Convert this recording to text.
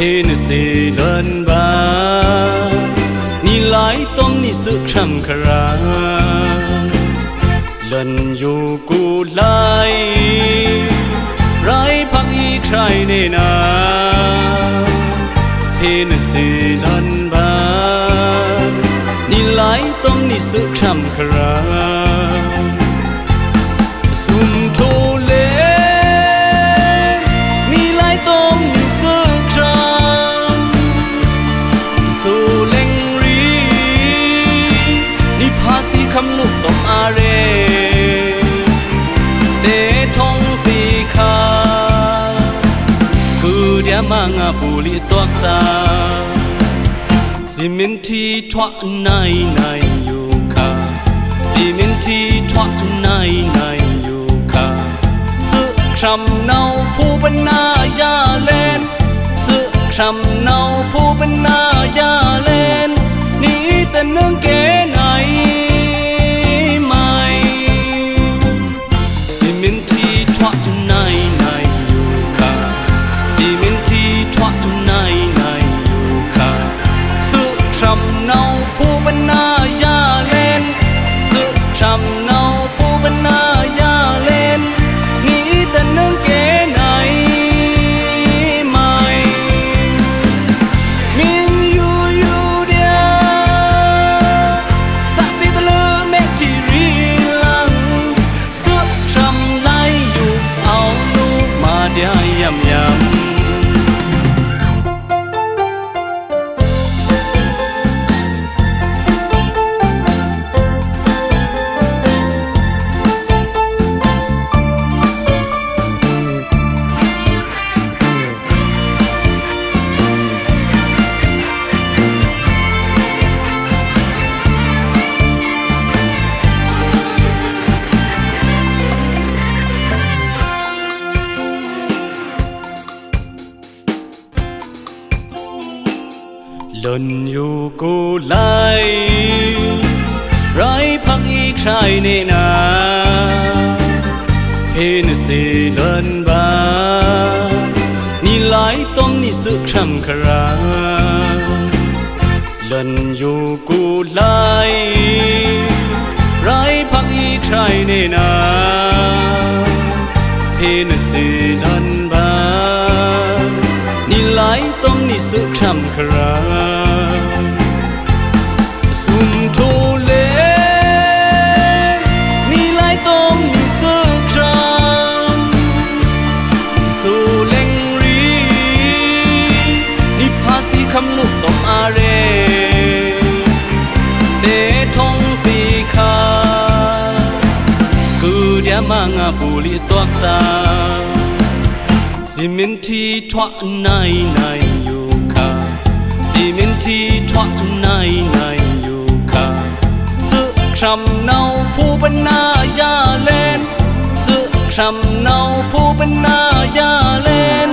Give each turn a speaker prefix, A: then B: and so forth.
A: นเสลันบานี่หลายต้มนี่สึกช้ำคราเลินอยู่กูไลไรพักอีกใครเนนานเสลันบานี่หลายต้มนี่สึกช้ำคราซุ่มโทเลนี่หลายต้มนี่สึกช้ำโซเลงรีนี่ภาษีคำลูกต้มอาเรเตทองสีขาคือเดียมังอาปุลิตัวตาสิมินทีทว่าในอยู่ค่ะสิมินทีทว่าในอยู่ค่ะสึกคำเนาผู้เป็นนายาเล่นสึกคำเนาผู้เป็นนายาเล่นนี่แต่เนื่องเก๋ไหนไม่สิมินทีทว่าในอยู่ค่ะสิมินทีทว่าในอยู่ค่ะสึกคำเนาผู้เป็นนายาเล่นสึกคำเนาผู้เป็นนายาเล่นนี่แต่เนื่องเก๋ไหนไม่มินอยู่เดียวสักปีตะลือเมฆที่รีลังสึกคำไล่อยู่เอาลูกมาเดียวยำเลินอยู่กูไลไรพักอีกใครเนนานเสเลินบานี่หลายต้มนี่สึกช้ำคราเลินอยู่กูไลไรพักอีกใครเนนานเสเลินบานี่หลายต้มนี่สึกช้ำคราซุ่มโทเลนี่หลายต้มนี่สึกช้ำโซเลงรีนี่ภาษีคำลูกต้มอาเรเตทองสีขาคือเดียมังอาปุลิตัวตาสิมินทีทว่าในอยู่ค่ะสิมินทีทว่าในอยู่ค่ะสึกคำเนาผู้เป็นนายาเล่นสึกคำเนาผู้เป็นนายาเล่น